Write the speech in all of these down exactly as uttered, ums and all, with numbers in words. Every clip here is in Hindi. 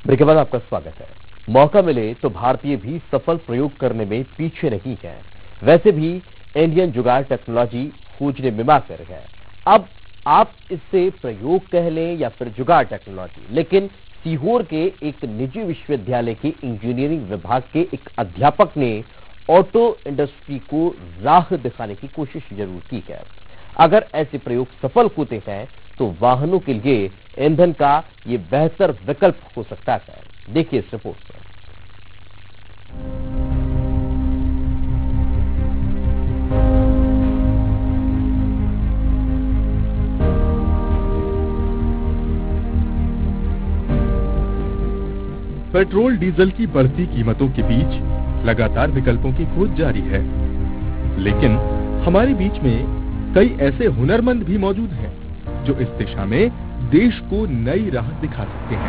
ब्रेक के बाद आपका स्वागत है। मौका मिले तो भारतीय भी सफल प्रयोग करने में पीछे नहीं है। वैसे भी इंडियन जुगाड़ टेक्नोलॉजी खोजने में माहिर है। अब आप इससे प्रयोग कह लें या फिर जुगाड़ टेक्नोलॉजी, लेकिन सीहोर के एक निजी विश्वविद्यालय के इंजीनियरिंग विभाग के एक अध्यापक ने ऑटो इंडस्ट्री को राह दिखाने की कोशिश जरूर की है। अगर ऐसे प्रयोग सफल होते हैं तो वाहनों के लिए ईंधन का ये बेहतर विकल्प हो सकता है। देखिए इस रिपोर्ट में। पेट्रोल डीजल की बढ़ती कीमतों के बीच लगातार विकल्पों की खोज जारी है, लेकिन हमारे बीच में कई ऐसे हुनरमंद भी मौजूद हैं जो इस दिशा में देश को नई राह दिखा सकते हैं।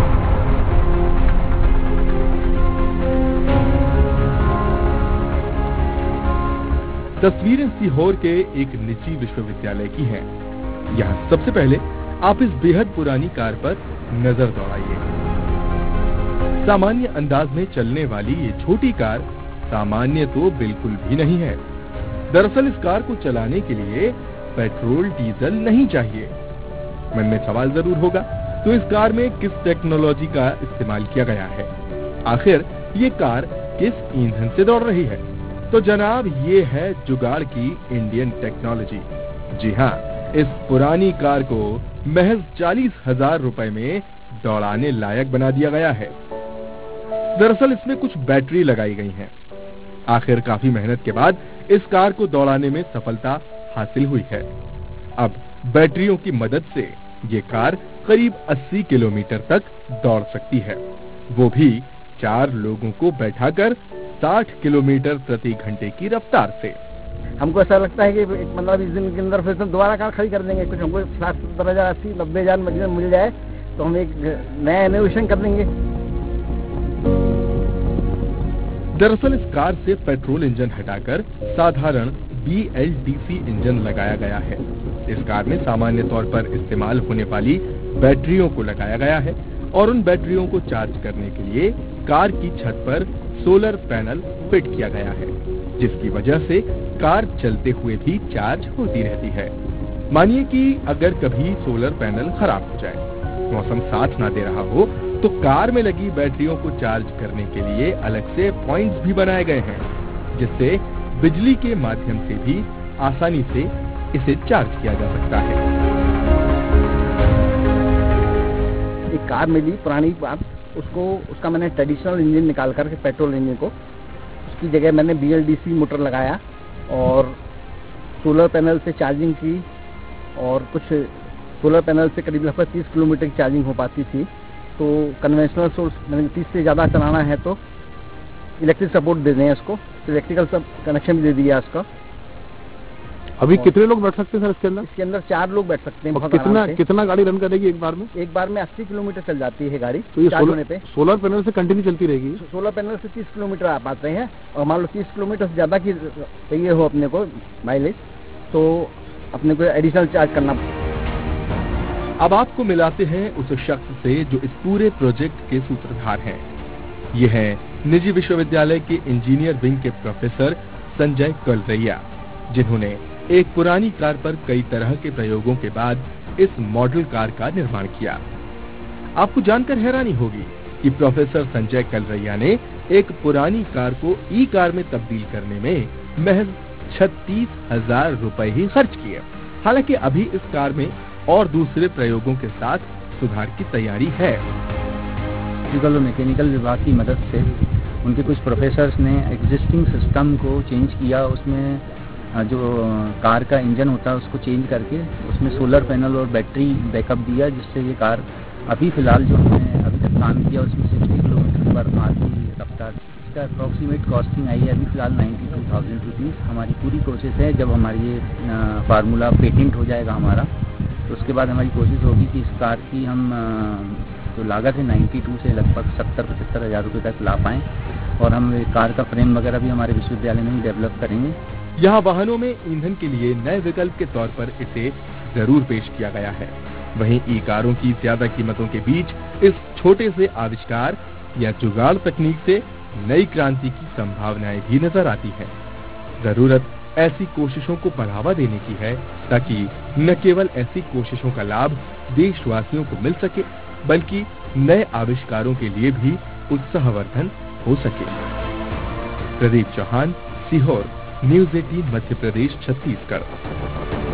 तस्वीरें सीहोर के एक निजी विश्वविद्यालय की हैं। यहाँ सबसे पहले आप इस बेहद पुरानी कार पर नजर दौड़ाइए। सामान्य अंदाज में चलने वाली ये छोटी कार सामान्य तो बिल्कुल भी नहीं है। दरअसल इस कार को चलाने के लिए पेट्रोल डीजल नहीं चाहिए। मन में सवाल जरूर होगा, तो इस कार में किस टेक्नोलॉजी का इस्तेमाल किया गया है? आखिर ये कार किस ईंधन से दौड़ रही है? तो जनाब, ये है जुगाड़ की इंडियन टेक्नोलॉजी। जी हाँ, इस पुरानी कार को महज चालीस हजार रुपए में दौड़ाने लायक बना दिया गया है। दरअसल इसमें कुछ बैटरी लगाई गई हैं। आखिर काफी मेहनत के बाद इस कार को दौड़ाने में सफलता हासिल हुई है। अब बैटरियों की मदद से ये कार करीब अस्सी किलोमीटर तक दौड़ सकती है, वो भी चार लोगों को बैठाकर साठ किलोमीटर प्रति घंटे की रफ्तार से। हमको ऐसा लगता है कि पंद्रह बीस दिन के अंदर फिर तो दोबारा कार खड़ी कर देंगे। कुछ हमको साठ सत्तर हजार अस्सी नब्बे हजार मिल जाए तो हम एक नया इनोवेशन कर देंगे। दरअसल इस कार से पेट्रोल इंजन हटाकर साधारण B L D C engine लगाया गया है। इस कार में सामान्य तौर पर इस्तेमाल होने वाली बैटरियों को लगाया गया है और उन बैटरियों को चार्ज करने के लिए कार की छत पर सोलर पैनल फिट किया गया है, जिसकी वजह से कार चलते हुए भी चार्ज होती रहती है। मानिए कि अगर कभी सोलर पैनल खराब हो जाए, मौसम साथ ना दे रहा हो, तो कार में लगी बैटरियों को चार्ज करने के लिए अलग से पॉइंट्स भी बनाए गए हैं, जिससे बिजली के माध्यम से भी आसानी से इसे चार्ज किया जा सकता है। एक कार मिली पुरानी बात, उसको उसका मैंने ट्रेडिशनल इंजन निकाल करके पेट्रोल इंजन को, उसकी जगह मैंने B L D C motor लगाया और सोलर पैनल से चार्जिंग की और कुछ सोलर पैनल से करीब लगभग तीस किलोमीटर की चार्जिंग हो पाती थी। तो कन्वेंशनल सोर्स मैंने तीस से ज़्यादा चलाना है तो इलेक्ट्रिक सपोर्ट दे दें उसको, तो इलेक्ट्रिकल सब कनेक्शन भी दे दिया उसका। अभी कितने लोग बैठ सकते हैं सर इसके अंदर? इसके अंदर चार लोग बैठ सकते हैं। बहुत कितना कितना गाड़ी रन करेगी एक बार में? एक बार में अस्सी किलोमीटर चल जाती है गाड़ी। तो ये सोलर, पे सोलर पैनल से कंटिन्यू चलती रहेगी? सोलर पैनल से तीस किलोमीटर आ पाते हैं और मान लो तीस किलोमीटर से ज्यादा की चाहिए हो अपने को माइलेज, तो अपने को एडिशनल चार्ज करना। अब आपको मिलाते हैं उस शख्स से जो इस पूरे प्रोजेक्ट के सूत्रधार हैं। ये है निजी विश्वविद्यालय के इंजीनियर विंग के प्रोफेसर संजय कलरैया, जिन्होंने एक पुरानी कार पर कई तरह के प्रयोगों के बाद इस मॉडल कार का निर्माण किया। आपको जानकर हैरानी होगी कि प्रोफेसर संजय कलरैया ने एक पुरानी कार को ई कार में तब्दील करने में महज छत्तीस हजार रुपए ही खर्च किए। हालांकि अभी इस कार में और दूसरे प्रयोगों के साथ सुधार की तैयारी है। इलेक्ट्रिकल और मैकेनिकल विभाग की मदद से उनके कुछ प्रोफेसर्स ने एग्जिस्टिंग सिस्टम को चेंज किया। उसमें जो कार का इंजन होता है उसको चेंज करके उसमें सोलर पैनल और बैटरी बैकअप दिया, जिससे ये कार अभी फिलहाल जो हमने अभी तक काम किया उसमें सिक्सटी किलोमीटर पर आती रफ्तार। इसका अप्रॉक्सीमेट कॉस्टिंग आई है अभी फिलहाल नाइन्टी टू थाउजेंड रुपीज़। हमारी पूरी कोशिश है जब हमारी ये फार्मूला पेटेंट हो जाएगा हमारा, तो उसके बाद हमारी कोशिश होगी कि इस कार की हम जो लागत है बानवे से लगभग सत्तर पचहत्तर हज़ार रुपये तक ला पाएँ और हम कार का फ्रेम वगैरह भी हमारे विश्वविद्यालय में ही डेवलप करेंगे। यहाँ वाहनों में ईंधन के लिए नए विकल्प के तौर पर इसे जरूर पेश किया गया है। वहीं ई कारों की ज्यादा कीमतों के बीच इस छोटे से आविष्कार या जुगाड़ तकनीक से नई क्रांति की संभावनाएं भी नजर आती हैं। जरूरत ऐसी कोशिशों को बढ़ावा देने की है ताकि न केवल ऐसी कोशिशों का लाभ देशवासियों को मिल सके, बल्कि नए आविष्कारों के लिए भी उत्साहवर्धन हो सके। प्रदीप चौहान, सीहोर, न्यूज़ अठारह मध्य प्रदेश, छत्तीसगढ़।